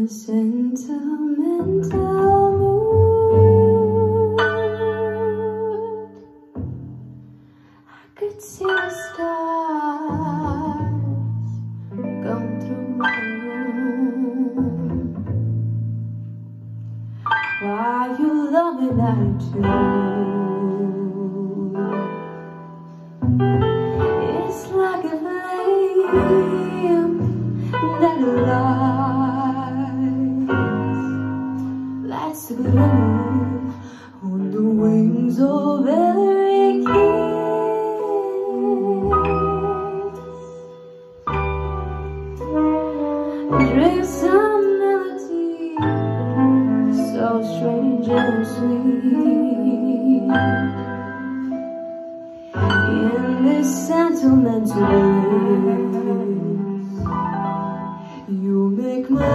a sentimental mood. I could see the stars come through my room while you love me like it's like a flame that lights the glow on the wings of every kiss. There is some melody so strange and sweet in this sentimental place. You make my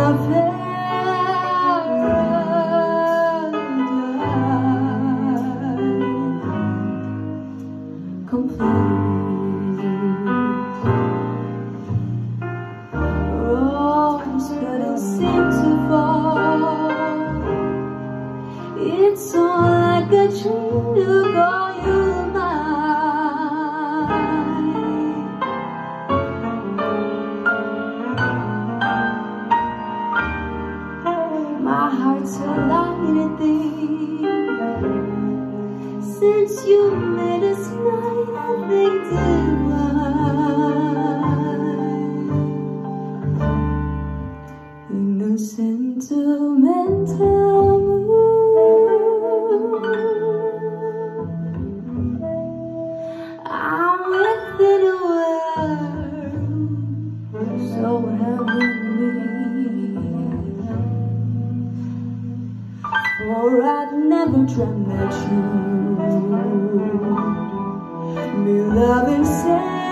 paradise complete. Rose petals seem to fall. It's all like a dream to call you mine. My heart's alive thing. Since you made us smile, I think divine. In a sentimental mood, I'm within a world so heavenly. For I'd never dreamt that you'd be loving.